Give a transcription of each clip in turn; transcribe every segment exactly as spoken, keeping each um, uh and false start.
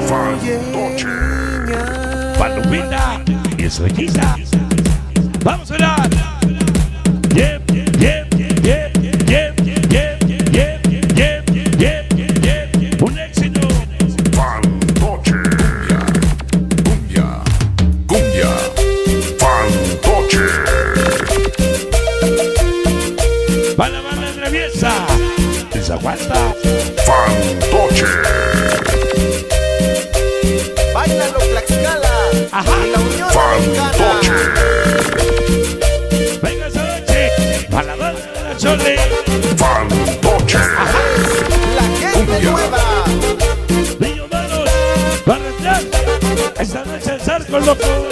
Fantoche. Palomita y Estrellita. Vamos a orar. Yep, yep, yep, yep, yep, yep, yep, yep, yep, yep, yep. Un éxito. Fantoche. Cumbia, cumbia, cumbia. Fantoche. Para la banda traviesa. Desaguanta. Fantoche. Báilalo, Tlaxcala. Ajá. La Unión Fantoche. Americana. Venga esa noche. Para la banda de la Chole. Fantoche. La gente Cumbia. nueva. Niños malos. Para entrar. Esta noche el Zarco loco.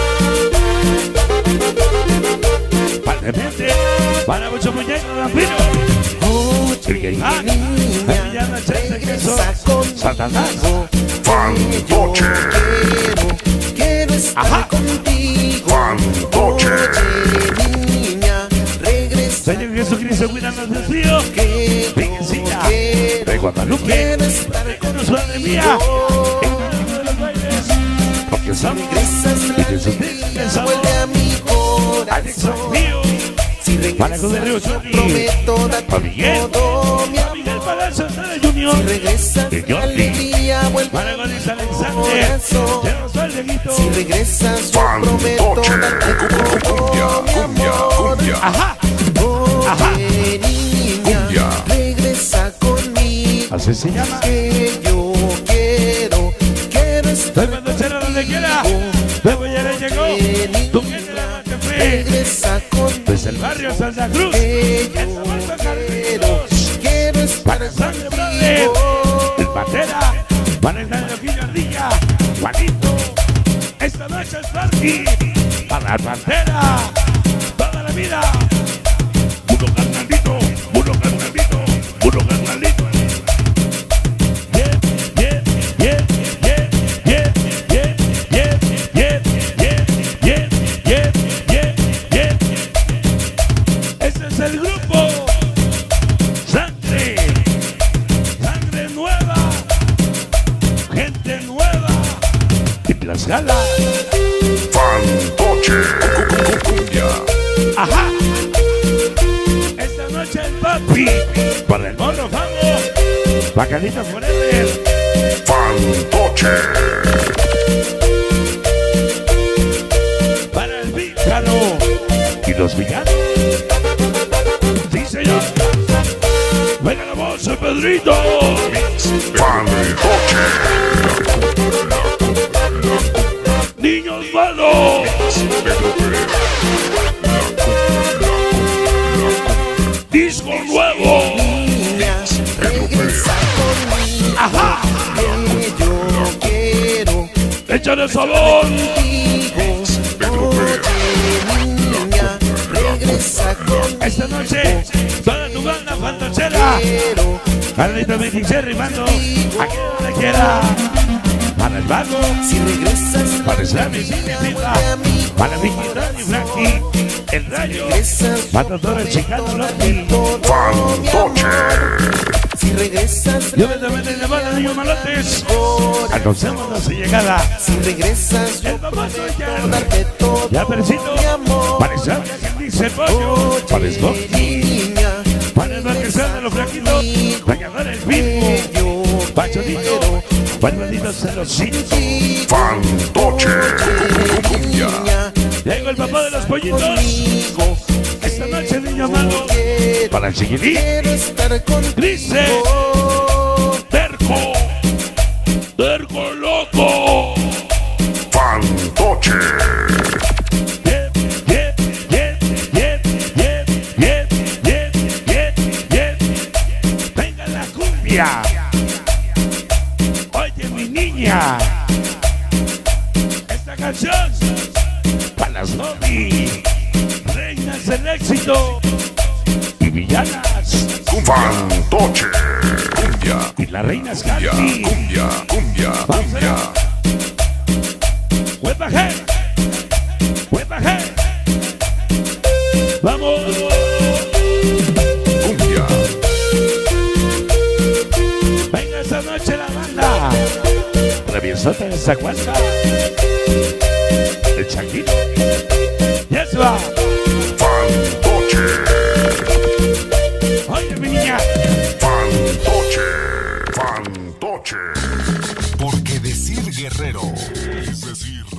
Para el gente. Para mucho muñeco vampiro. El que va. El villano chance queso. Satanás. Fantoche. Quiero estar Ajá. contigo. Fantoche. Oye, niña, regresa. Señor Jesucristo, cuídanos del frío. Que Virgencita yo quiero. de Guadalupe. Quiero estar Con su madre mía. contigo. En el mundo de los bailes. Porque somos. Regresas Y la Jesucristo alegría, pensamos. vuelve a mi Al corazón. desafío. Si Para con el Río regresas, yo Choli. prometo darte Para Miguel. todo mi Para Miguel amor. Palacio de Junior. Si regresas, De la Jordi. alegría vuelve Para a mi Goris Alexander. corazón. De Rosal Dieguito. Si regresas, yo prometo Fantoche. darte Cumbia, todo mi cumbia, amor. cumbia. Ajá. Ajá. Oye, niña, Cumbia. regresa conmigo. Así se llama. Que yo quiero, quiero Soy estar Pantochero donde quiera. Bebo ya le llegó. Tu gente la mate fue. regresa conmigo. Desde el barrio Santa Cruz. Que yo El Zabalza quiero, Carlitos. quiero estar Para Sangre Brother. contigo. El Patera. Para el Loquillo Ardilla. Juanito. Esta noche es party. Para el Pantera. Toda la vida. Puro carnalito. Puro carnalito. Puro carnalito. Yeah, yeah, yeah, yeah, yeah, yeah, yeah, yeah, yeah, yeah, yeah, yeah, yeah. Ese es el grupo. Sangre. Sangre nueva. Gente nueva. Y Tlaxcala. Fantoche. Cumbia. Ajá. Esta noche el papi. Para el morro famo. Bacanita forever. Fantoche. Para el Vícano. Y los villanos. Sí, señor. Venga la voz, Pedrito. Fantoche. Niños malos. Disco nuevo. Niña, regresa conmigo. Ajá. Que yo quiero Échale sabor. contigo. Oye, niña, regresa conmigo. Esta noche, toda tu banda fantochera. Quiero Carlito veintiséis rimando. Aquí donde quiera. Para el vago. si regresas, Para el Sammy, Cindy, Pita. Para Vicky, Dani, Frankie. El Rayo. regresas, Para todo el chicano, Loki. todo mi Fantoche. amor. Si regresas, Yo me también de Nevada, niños malotes. ahora. Anunciamos su llegada. Si regresas, yo El papá prometo darte todo Ya, Perecito. mi amor. Para el Sammy, quien dice pollo. Para el Scott. niña, Para el marquesán de los flaquitos. Bañador el que Pipo. yo Pachonito. Para el maldito celosito. Fantoche. Cumbia. niña, Llegó el papá de los pollitos. conmigo. Esta noche, niño malo. Quiero, Para el chiquilín. quiero estar contigo. Dice. Terco. Terco loco. Fantoche. Yeah, yeah, yeah, yeah, yeah, yeah, yeah, yeah, yeah. Venga la cumbia. Oye, mi niña. Esta canción para las Novi, reinas del éxito y villanas. Fantoche. Cumbia. Y la reina es Cumbia. Candy. Cumbia. Cumbia. Cumbia. Huepa G. Huepa G. Vamos. Cumbia. Venga esta noche la banda. besote de esa cuesta. El changuito. Y eso va. Fantoche. Oye, mi niña. Fantoche. Fantoche. Porque decir guerrero es decir